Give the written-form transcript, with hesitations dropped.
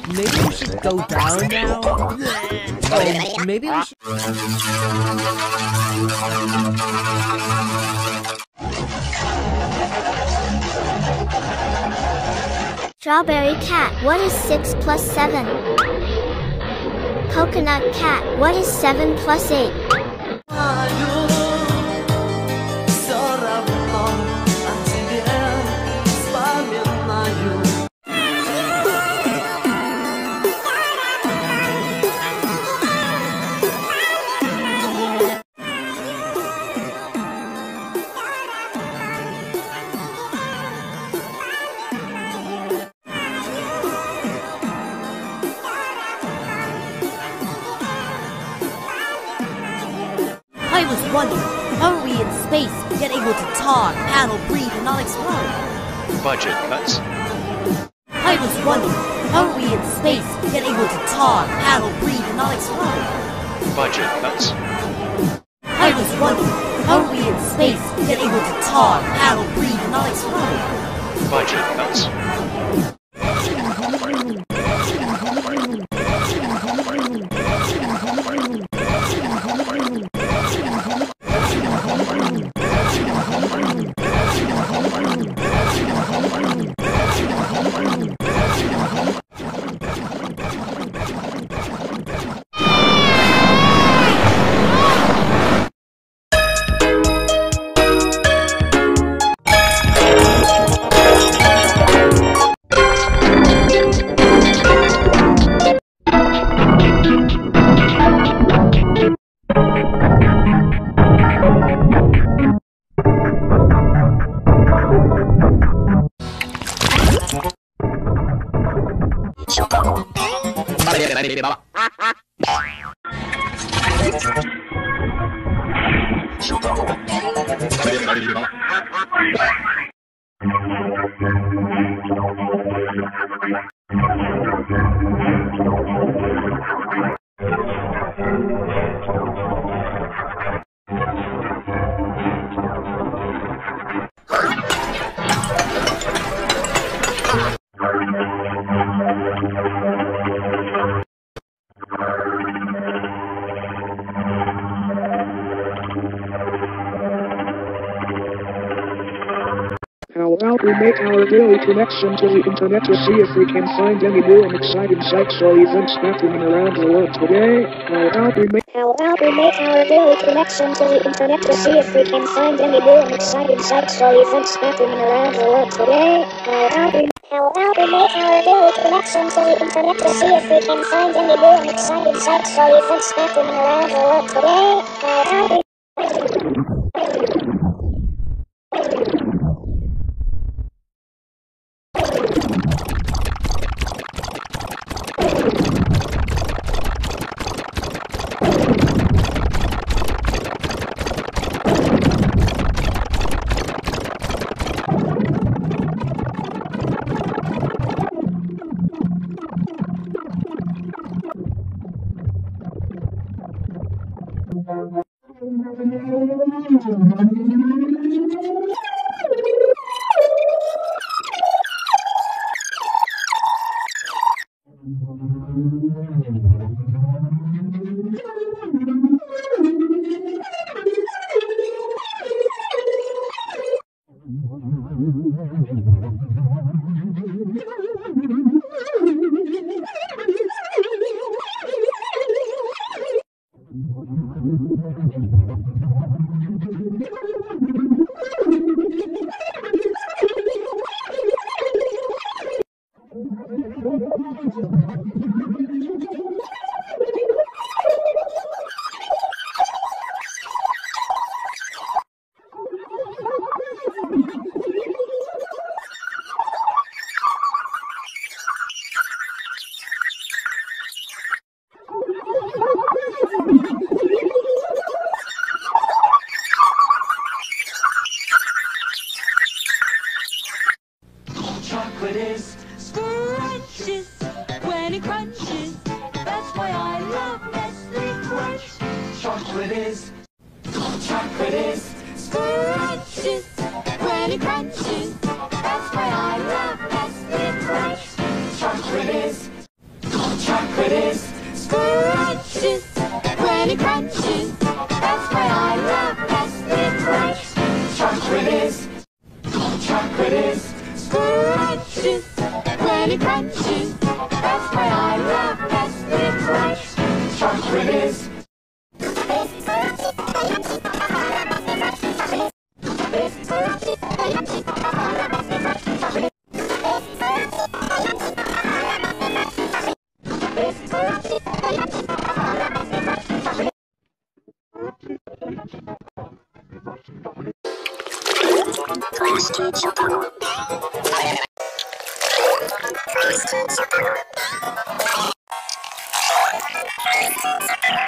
Maybe we should go down now? Oh, maybe we should... Strawberry cat, what is 6 plus 7? Coconut cat, what is 7 plus 8? I was wondering, how are we in space, yet able to talk, paddle, breathe, and not explode? Budget cuts. I was wondering, how are we in space, yet able to talk, paddle, breathe, and not explode? Budget cuts. I was wondering, how are we in space, yet able to talk, paddle, breathe, and not explode? Budget cuts. How about we make our daily connection to the internet to see if we can find any new and exciting sites or events happening around the world today? How about we make our daily connection to the internet to see if we can find any new and exciting sites or events happening around the world today? How about we make our daily connection to the internet to see if we can find any new and exciting sites or events happening around the world today? How about we Chocolate is scrumptious when it crunches. That's why I love Nestle Crunch. Chocolate is scrumptious when it crunches. That's why I love Nestle Crunch. Chocolate is Chocolate is scrumptious when it crunches. That's why I love Nestle Crunch. Chocolate is Chocolate.